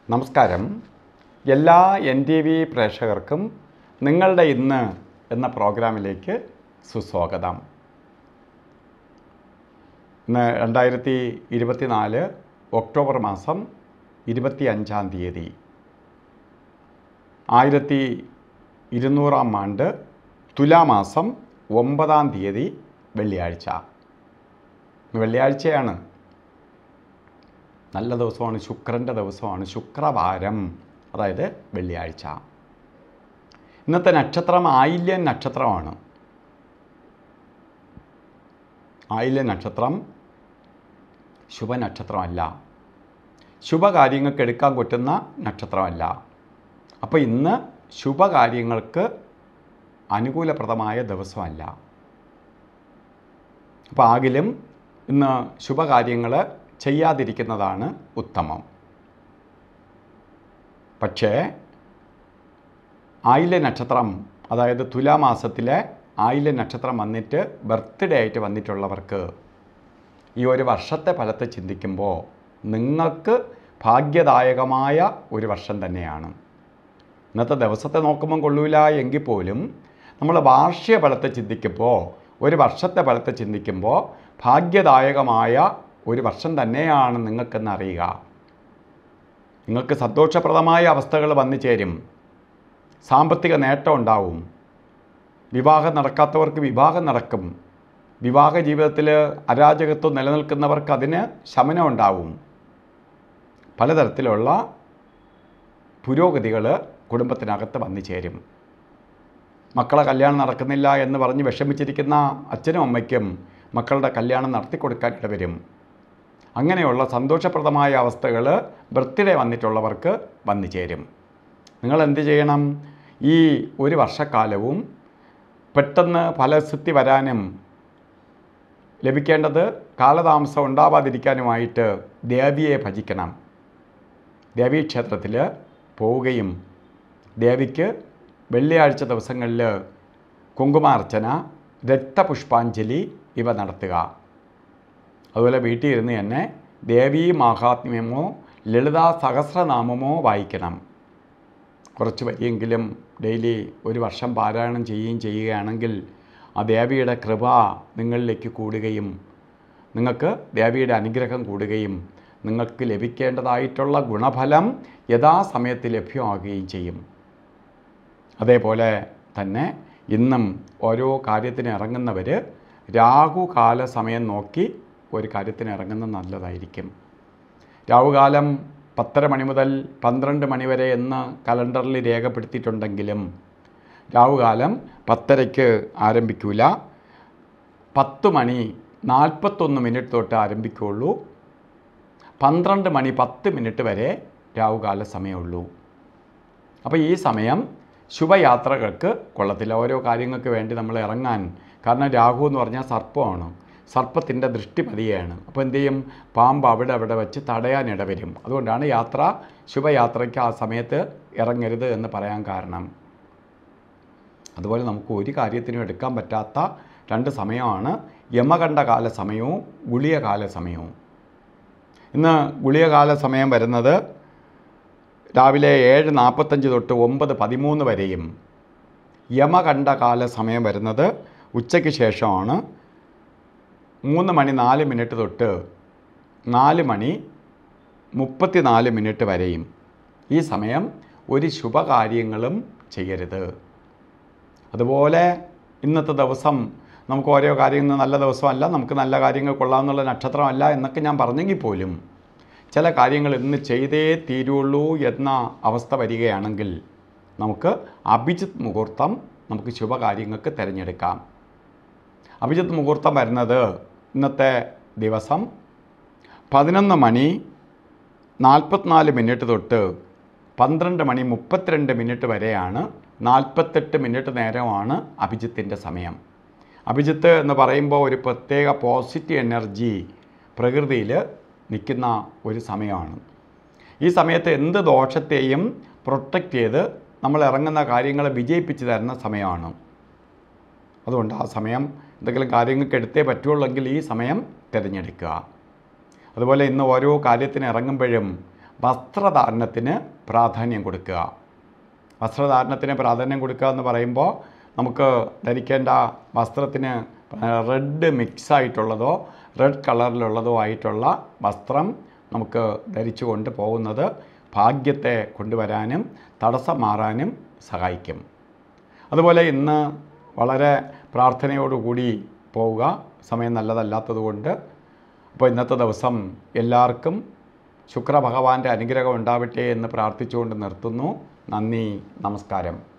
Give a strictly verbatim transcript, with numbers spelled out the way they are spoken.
നമസ്കാരം. എല്ലാ N T V പ്രേക്ഷകർക്കും നിങ്ങളുടെ ഇന്ന് എന്ന പ്രോഗ്രാമിലേക്ക് സുസ്വാഗതം. ഇന്ന് രണ്ടായിരത്തി ഇരുപത്തി നാല് ഒക്ടോബർ മാസം ഇരുപത്തി അഞ്ചാം തീയതി ആയിരത്തി ഇരുന്നൂറാം ആണ്ട് തുലാമാസം ഒമ്പതാം തീയതി വെള്ളിയാഴ്ച. വെള്ളിയാഴ്ചയാണ്, നല്ല ദിവസമാണ്, ശുക്രൻ്റെ ദിവസമാണ്, ശുക്രവാരം, അതായത് വെള്ളിയാഴ്ച. ഇന്നത്തെ നക്ഷത്രം ആയില്യം നക്ഷത്രമാണ്. ആയില്യം നക്ഷത്രം ശുഭനക്ഷത്രമല്ല, ശുഭകാര്യങ്ങൾക്ക് എടുക്കാൻ പറ്റുന്ന നക്ഷത്രമല്ല. അപ്പോൾ ഇന്ന് ശുഭകാര്യങ്ങൾക്ക് അനുകൂലപ്രദമായ ദിവസമല്ല. അപ്പോൾ ആകിലും ഇന്ന് ശുഭകാര്യങ്ങൾ ചെയ്യാതിരിക്കുന്നതാണ് ഉത്തമം. പക്ഷേ ആയില്യ നക്ഷത്രം, അതായത് തുലാമാസത്തിലെ ആയില്യ നക്ഷത്രം വന്നിട്ട് ബർത്ത്ഡേ ആയിട്ട് വന്നിട്ടുള്ളവർക്ക് ഈ ഒരു വർഷത്തെ ഫലത്തെ ചിന്തിക്കുമ്പോൾ നിങ്ങൾക്ക് ഭാഗ്യദായകമായ ഒരു വർഷം തന്നെയാണ്. ഇന്നത്തെ ദിവസത്തെ നോക്കുമ്പോൾ കൊള്ളൂല എങ്കിൽ പോലും നമ്മൾ വാർഷിക ഫലത്തെ ചിന്തിക്കുമ്പോൾ, ഒരു വർഷത്തെ ഫലത്തെ ചിന്തിക്കുമ്പോൾ ഭാഗ്യദായകമായ ഒരു വർഷം തന്നെയാണ് നിങ്ങൾക്കെന്ന് അറിയുക. നിങ്ങൾക്ക് സന്തോഷപ്രദമായ അവസ്ഥകൾ വന്നു ചേരും, സാമ്പത്തിക നേട്ടം ഉണ്ടാവും, വിവാഹം നടക്കാത്തവർക്ക് വിവാഹം നടക്കും, വിവാഹ ജീവിതത്തിൽ അരാജകത്വം നിലനിൽക്കുന്നവർക്ക് അതിന് ശമനം ഉണ്ടാവും. പലതരത്തിലുള്ള പുരോഗതികൾ കുടുംബത്തിനകത്ത് വന്നു ചേരും. മക്കളെ കല്യാണം നടക്കുന്നില്ല എന്ന് പറഞ്ഞ് വിഷമിച്ചിരിക്കുന്ന അച്ഛനും അമ്മയ്ക്കും മക്കളുടെ കല്യാണം നടത്തി കൊടുക്കാൻ ഇടവരും. അങ്ങനെയുള്ള സന്തോഷപ്രദമായ അവസ്ഥകൾ ബർത്ത്ഡേ വന്നിട്ടുള്ളവർക്ക് വന്നു ചേരും. നിങ്ങൾ എന്ത് ചെയ്യണം? ഈ ഒരു വർഷക്കാലവും പെട്ടെന്ന് ഫലസിദ്ധി വരാനും ലഭിക്കേണ്ടത് കാലതാമസം ഉണ്ടാവാതിരിക്കാനുമായിട്ട് ദേവിയെ ഭജിക്കണം. ദേവീക്ഷേത്രത്തിൽ പോവുകയും ദേവിക്ക് വെള്ളിയാഴ്ച ദിവസങ്ങളിൽ കുങ്കുമാർച്ചന, രക്തപുഷ്പാഞ്ജലി ഇവ നടത്തുക. അതുപോലെ വീട്ടിൽ ഇരുന്ന് തന്നെ ദേവീ മാഹാത്മ്യമോ ലളിതാ സഹസ്രനാമമോ വായിക്കണം. കുറച്ച് വരിയെങ്കിലും ഡെയിലി ഒരു വർഷം പാരായണം ചെയ്യുകയും ചെയ്യുകയാണെങ്കിൽ ആ ദേവിയുടെ കൃപ നിങ്ങളിലേക്ക് കൂടുകയും നിങ്ങൾക്ക് ദേവിയുടെ അനുഗ്രഹം കൂടുകയും നിങ്ങൾക്ക് ലഭിക്കേണ്ടതായിട്ടുള്ള ഗുണഫലം യഥാസമയത്ത് ലഭ്യമാകുകയും ചെയ്യും. അതേപോലെ തന്നെ ഇന്നും ഓരോ കാര്യത്തിന് ഇറങ്ങുന്നവർ രാഹുകാല സമയം നോക്കി ഒരു കാര്യത്തിന് ഇറങ്ങുന്നത് നല്ലതായിരിക്കും. രാഹുകാലം പത്തര മണി മുതൽ പന്ത്രണ്ട് മണി വരെ എന്ന് കലണ്ടറിൽ രേഖപ്പെടുത്തിയിട്ടുണ്ടെങ്കിലും രാഹുകാലം പത്തരയ്ക്ക് ആരംഭിക്കില്ല, പത്ത് മണി നാൽപ്പത്തൊന്ന് മിനിറ്റ് തൊട്ട് ആരംഭിക്കുകയുള്ളൂ. പന്ത്രണ്ട് മണി പത്ത് മിനിറ്റ് വരെ രാഹുകാല സമയമുള്ളൂ. അപ്പോൾ ഈ സമയം ശുഭയാത്രകൾക്ക് കൊള്ളത്തില്ല, ഓരോ കാര്യങ്ങൾക്ക് വേണ്ടി നമ്മൾ ഇറങ്ങാൻ. കാരണം രാഹു എന്ന് പറഞ്ഞാൽ സർപ്പമാണ്, സർപ്പത്തിൻ്റെ ദൃഷ്ടി പതിയാണ്. അപ്പോൾ എന്തു ചെയ്യും? പാമ്പ് അവിടെ അവിടെ വെച്ച് തടയാനിട വരും. അതുകൊണ്ടാണ് യാത്ര, ശുഭയാത്രയ്ക്ക് ആ സമയത്ത് ഇറങ്ങരുത് എന്ന് പറയാൻ കാരണം. അതുപോലെ നമുക്ക് ഒരു കാര്യത്തിനും എടുക്കാൻ പറ്റാത്ത രണ്ട് സമയമാണ് യമകണ്ഠകാല സമയവും ഗുളികകാല സമയവും. ഇന്ന് ഗുളികകാല സമയം വരുന്നത് രാവിലെ ഏഴ് നാൽപ്പത്തഞ്ച് തൊട്ട് ഒമ്പത് പതിമൂന്ന് വരെയും യമകണ്ഠകാല സമയം വരുന്നത് ഉച്ചയ്ക്ക് ശേഷമാണ്, മൂന്ന് മണി നാല് മിനിറ്റ് തൊട്ട് നാല് മണി മുപ്പത്തി നാല് മിനിറ്റ് വരെയും. ഈ സമയം ഒരു ശുഭകാര്യങ്ങളും ചെയ്യരുത്. അതുപോലെ ഇന്നത്തെ ദിവസം നമുക്ക് ഓരോ കാര്യങ്ങൾ നല്ല ദിവസമല്ല, നമുക്ക് നല്ല കാര്യങ്ങൾ കൊള്ളാമെന്നുള്ള നക്ഷത്രമല്ല എന്നൊക്കെ ഞാൻ പറഞ്ഞെങ്കിൽ പോലും ചില കാര്യങ്ങൾ ഇന്ന് ചെയ്തേ തീരുള്ളൂ എന്ന അവസ്ഥ വരികയാണെങ്കിൽ നമുക്ക് അഭിജിത്ത് മുഹൂർത്തം നമുക്ക് ശുഭകാര്യങ്ങൾക്ക് തിരഞ്ഞെടുക്കാം. അഭിജിത്ത് മുഹൂർത്തം വരുന്നത് ഇന്നത്തെ ദിവസം പതിനൊന്ന് മണി നാൽപ്പത്തിനാല് മിനിറ്റ് തൊട്ട് പന്ത്രണ്ട് മണി മുപ്പത്തിരണ്ട് മിനിറ്റ് വരെയാണ്. നാൽപ്പത്തെട്ട് മിനിറ്റ് നേരമാണ് അഭിജിത്തിൻ്റെ സമയം. അഭിജിത്ത് എന്ന് പറയുമ്പോൾ ഒരു പ്രത്യേക പോസിറ്റീവ് എനർജി പ്രകൃതിയിൽ നിൽക്കുന്ന ഒരു സമയമാണ്. ഈ സമയത്ത് എന്ത് ദോഷത്തെയും പ്രൊട്ടക്റ്റ് ചെയ്ത് നമ്മൾ ഇറങ്ങുന്ന കാര്യങ്ങളെ വിജയിപ്പിച്ച് തരുന്ന സമയമാണ്. അതുകൊണ്ട് ആ സമയം എന്തെങ്കിലും കാര്യങ്ങൾക്ക് എടുത്തേ പറ്റുള്ളെങ്കിൽ ഈ സമയം തിരഞ്ഞെടുക്കുക. അതുപോലെ ഇന്ന് ഓരോ കാര്യത്തിന് ഇറങ്ങുമ്പോഴും വസ്ത്രധാരണത്തിന് പ്രാധാന്യം കൊടുക്കുക. വസ്ത്രധാരണത്തിന് പ്രാധാന്യം കൊടുക്കുക എന്ന് പറയുമ്പോൾ നമുക്ക് ധരിക്കേണ്ട വസ്ത്രത്തിന് റെഡ് മിക്സ് ആയിട്ടുള്ളതോ റെഡ് കളറിലുള്ളതോ ആയിട്ടുള്ള വസ്ത്രം നമുക്ക് ധരിച്ചു കൊണ്ട് പോകുന്നത് ഭാഗ്യത്തെ കൊണ്ടുവരാനും തടസ്സം മാറാനും സഹായിക്കും. അതുപോലെ ഇന്ന് വളരെ പ്രാർത്ഥനയോടുകൂടി പോവുക, സമയം നല്ലതല്ലാത്തതുകൊണ്ട്. അപ്പോൾ ഇന്നത്തെ ദിവസം എല്ലാവർക്കും ശുക്രഭഗവാന്റെ അനുഗ്രഹം ഉണ്ടാവട്ടെ എന്ന് പ്രാർത്ഥിച്ചുകൊണ്ട് നിർത്തുന്നു. നന്ദി, നമസ്കാരം.